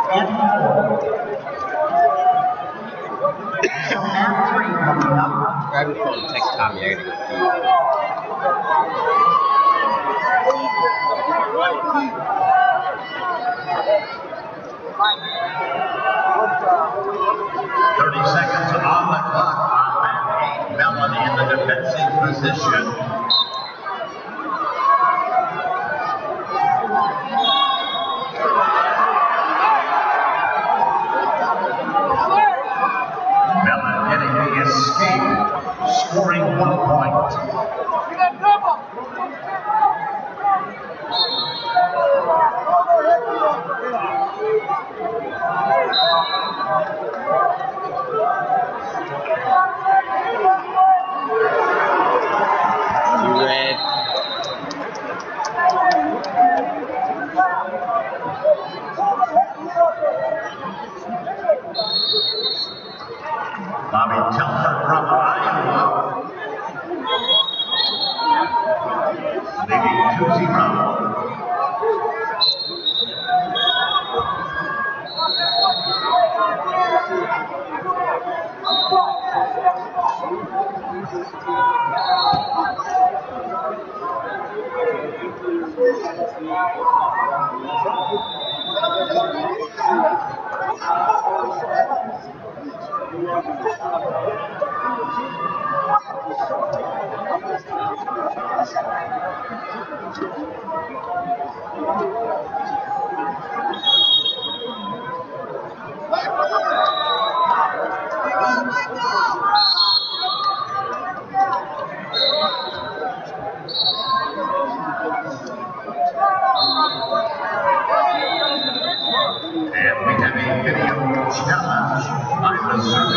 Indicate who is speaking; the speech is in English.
Speaker 1: in four. So at 3 coming up.
Speaker 2: Grab your phone and text Tommy. I gotta go pee.
Speaker 1: 30 seconds on the clock on that 8. Melanie in the defensive position. Mellon getting the escape, scoring 1 point.
Speaker 2: Red.
Speaker 1: Bobby Telfer from Iowa, leading 2-0. And we have a video challenge by the